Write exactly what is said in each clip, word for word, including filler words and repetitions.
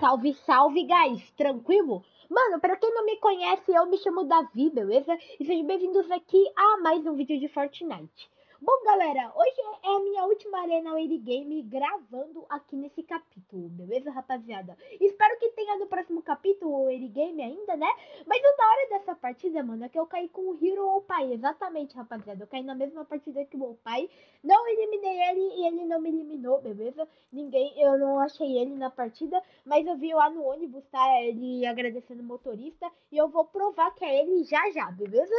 Salve, salve, guys! Tranquilo? Mano, pra quem não me conhece, eu me chamo Davi, beleza? E sejam bem-vindos aqui a mais um vídeo de Fortnite. Bom, galera, hoje é a minha última arena Early Game gravando aqui nesse capítulo, beleza, rapaziada? Espero que tenha no próximo capítulo o Early Game ainda, né? Mas o da hora dessa partida, mano, é que eu caí com o Hero Opai, exatamente, rapaziada. Eu caí na mesma partida que o Opai, não eliminei ele e ele não me eliminou, beleza? Ninguém, eu não achei ele na partida, mas eu vi lá no ônibus, tá? Ele agradecendo o motorista e eu vou provar que é ele já já, beleza?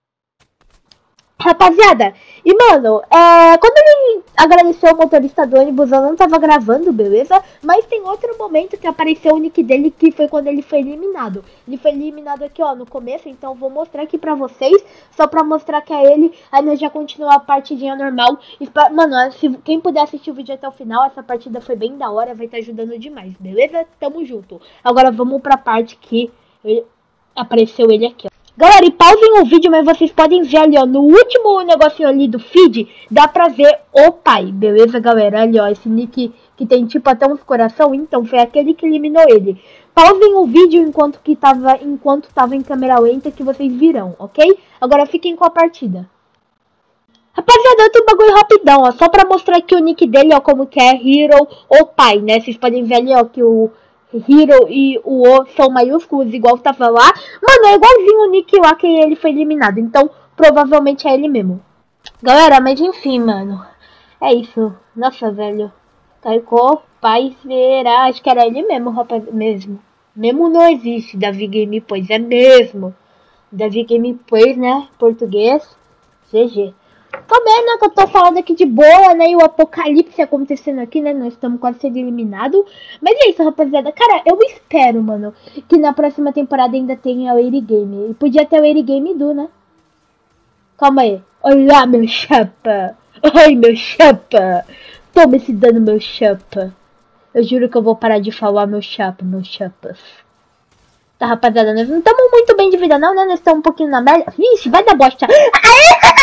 Rapaziada, e mano, é, quando ele agradeceu o motorista do ônibus, eu não tava gravando, beleza? Mas tem outro momento que apareceu o nick dele, que foi quando ele foi eliminado. Ele foi eliminado aqui, ó, no começo, então eu vou mostrar aqui pra vocês, só pra mostrar que é ele. Aí nós já continua a partidinha normal. Mano, se quem puder assistir o vídeo até o final, essa partida foi bem da hora, vai estar ajudando demais, beleza? Tamo junto. Agora vamos pra parte que ele, apareceu ele aqui, ó. Galera, e pausem o vídeo, mas vocês podem ver ali, ó, no último negocinho ali do feed, dá pra ver o pai, beleza, galera? Ali, ó, esse nick que tem tipo até uns coração, então foi aquele que eliminou ele. Pausem o vídeo enquanto que tava, enquanto tava em câmera lenta, que vocês virão, ok? Agora fiquem com a partida. Rapaziada, outro bagulho rapidão, ó, só pra mostrar aqui o nick dele, ó, como que é Hero o pai, né? Vocês podem ver ali, ó, que o Hero e o O são maiúsculos, igual tava lá. Mano, é igualzinho o nick lá que ele foi eliminado. Então, provavelmente é ele mesmo. Galera, mas enfim, mano. É isso. Nossa, velho. Taiko, pai, será? Acho que era ele mesmo, rapaz. Mesmo. Mesmo não existe Davi Gameplays, é mesmo. Davi Gameplays, né? Português. G G. Também, né, que eu tô falando aqui de boa, né, e o apocalipse acontecendo aqui, né, nós estamos quase sendo eliminados. Mas é isso, rapaziada, cara, eu espero, mano, que na próxima temporada ainda tenha o Early Game. E podia ter o Early Game do, né? Calma aí. Olá, meu chapa. Oi, meu chapa. Toma esse dano, meu chapa. Eu juro que eu vou parar de falar meu chapa, meus chapas. Tá, rapaziada, nós não estamos muito bem de vida não, né, nós estamos um pouquinho na merda. Vixe, vai dar bosta. Aê!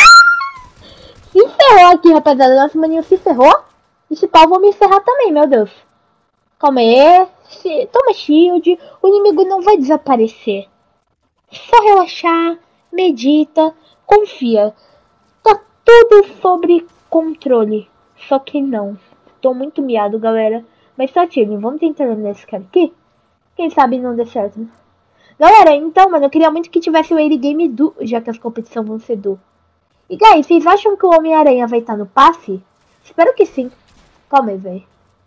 Se ferrou aqui, rapaziada. Nosso maninho se ferrou. E se pau, vou me encerrar também, meu Deus. Calma aí. Se... Toma shield. O inimigo não vai desaparecer. Só relaxar. Medita. Confia. Tá tudo sobre controle. Só que não. Tô muito miado, galera. Mas tá tirando. Vamos tentar nesse cara aqui. Quem sabe não dê certo, né? Galera, então, mano, eu queria muito que tivesse o Early Game do... Já que as competições vão ser do... E, guys, vocês acham que o Homem-Aranha vai estar no passe? Espero que sim. Calma aí, velho.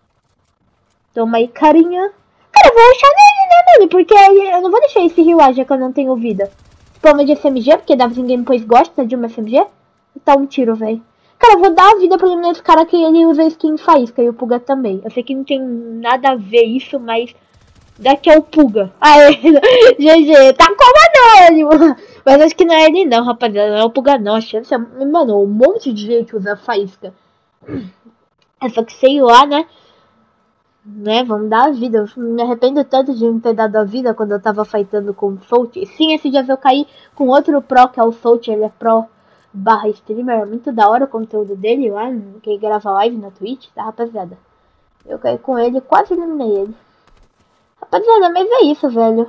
Toma aí, carinha. Cara, eu vou achar nele, né, mano? Porque eu não vou deixar esse rilar, já que eu não tenho vida. Toma de S M G, porque Davi Gameplays gosta de uma S M G. Tá um tiro, velho. Cara, eu vou dar a vida pra ele nesse cara que ele usa skin faísca e o Puga também. Eu sei que não tem nada a ver isso, mas... Daqui é o Puga. Aê, G G, tá como anônimo. Mas acho que não é ele não, rapaziada. Não é o Puga não. Mano, um monte de gente usa faísca. É só que sei lá, né? Né, vamos dar a vida. Eu me arrependo tanto de não ter dado a vida quando eu tava fightando com o Soult. Sim, esse dia eu caí com outro pro, que é o Soult. Ele é pro barra streamer. É muito da hora o conteúdo dele lá. Quem grava live na Twitch, tá, rapaziada? Eu caí com ele, quase eliminei ele. Rapaziada, mas é isso, velho.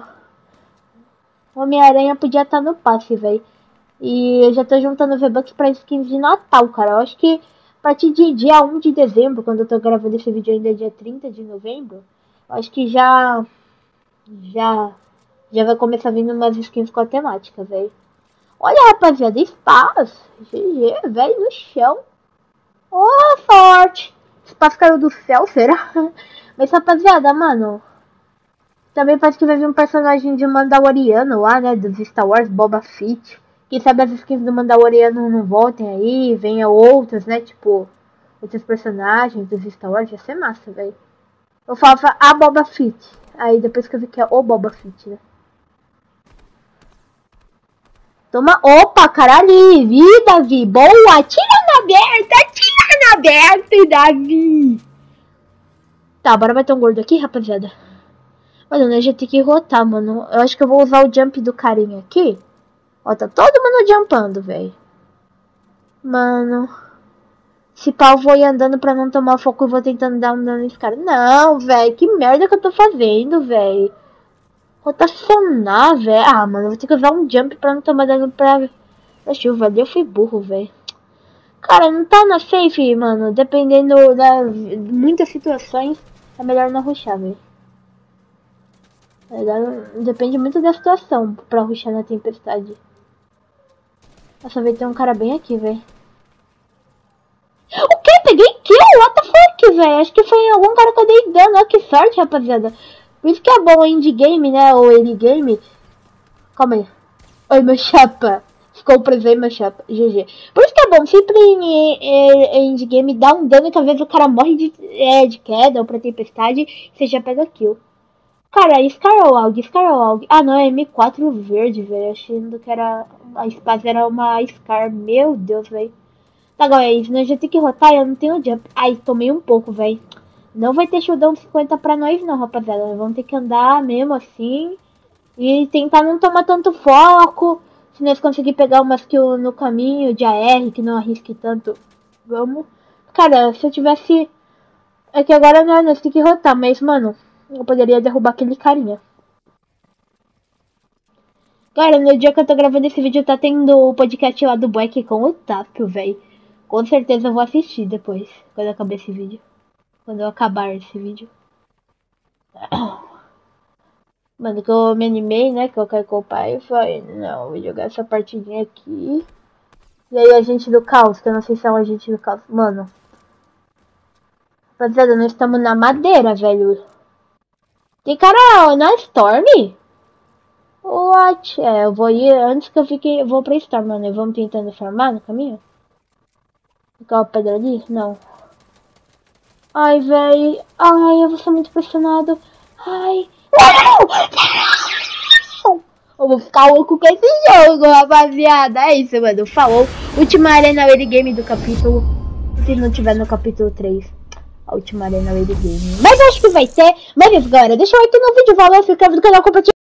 O Homem-Aranha podia estar no passe, velho. E eu já tô juntando V-Bucks pra skins de Natal, cara. Eu acho que a partir de dia um de dezembro, quando eu tô gravando esse vídeo ainda é dia trinta de novembro, eu acho que já... Já... Já vai começar vindo umas skins com a temática, velho. Olha, rapaziada, espaço. G G, velho, no chão. Oh, forte. Espaço caiu do céu, será? Mas, rapaziada, mano... Também parece que vai vir um personagem de Mandaloriano lá, né? Dos Star Wars, Boba Fett. Quem sabe as skins do Mandaloriano não voltem aí, venha outras, né? Tipo, outros personagens dos Star Wars. Ia ser massa, velho. Eu falava a Boba Fett. Aí depois que eu vi que é o Boba Fett, né? Toma. Opa, caralho. Ih, Davi. Boa. Tira na aberta. Tira na aberta, Davi. Tá, bora bater um gordo aqui, rapaziada. Mano, nós já tem que rotar, mano. Eu acho que eu vou usar o jump do carinha aqui. Ó, tá todo mundo jumpando, velho. Mano. Se pau, eu vou ir andando pra não tomar foco e vou tentando dar um dano nesse cara. Não, velho. Que merda que eu tô fazendo, velho. Rotacionar, velho. Ah, mano. Eu vou ter que usar um jump pra não tomar dano pra, pra chuva. Eu fui burro, velho. Cara, não tá na safe, mano. Dependendo da muitas situações, é melhor não rushar, velho. Depende muito da situação pra rushar na tempestade. Nossa, vai ter um cara bem aqui, velho. O que? Peguei kill? What the fuck, velho? Acho que foi algum cara que eu dei dano. Olha que sorte, rapaziada. Por isso que é bom o indie game, né? Ou early game. Calma aí. Oi, meu chapa. Ficou preso aí, meu chapa. G G. Por isso que é bom. Sempre em, em, em indie game dá um dano que às vezes o cara morre de, é, de queda ou pra tempestade. Você já pega kill. Cara, Scarwalg, Scarwalg. Ah, não, é M quatro verde, velho. Achando que era... A espada era uma Scar. Meu Deus, velho. Tá, galera, nós já tem que rotar e eu não tenho jump. Ai, tomei um pouco, velho. Não vai ter showdown cinquenta pra nós não, rapaziada. Vamos ter que andar mesmo assim. E tentar não tomar tanto foco. Se nós conseguir pegar umas kills no caminho de A R, que não arrisque tanto. Vamos. Cara, se eu tivesse... É que agora nós, nós tem que rotar, mas, mano... Eu poderia derrubar aquele carinha. Cara, no dia que eu tô gravando esse vídeo tá tendo o podcast lá do Black com o Tápio, velho. Com certeza eu vou assistir depois, quando acabar esse vídeo. Quando eu acabar esse vídeo. Mano, que eu me animei, né? Que eu quero com o pai. Eu falei, não, vou jogar essa partidinha aqui. E aí, agente do caos, que eu não sei se é um agente do caos. Mano. Rapaziada, nós estamos na madeira, velho. Tem cara na Storm? What? É, eu vou ir antes que eu fique. Eu vou pra Storm, mano. Vamos tentando farmar no caminho? Ficar a pedra ali? Não. Ai, velho. Ai, eu vou ser muito pressionado. Ai. Não! Eu vou ficar louco com esse jogo, rapaziada. É isso, mano. Falou. Última arena early game do capítulo. Se não tiver no capítulo três. A última arena early game. Mas acho que vai ter. Mas é isso, galera. Deixa o like no vídeo. Valeu. Se inscreve no canal. Compartilha.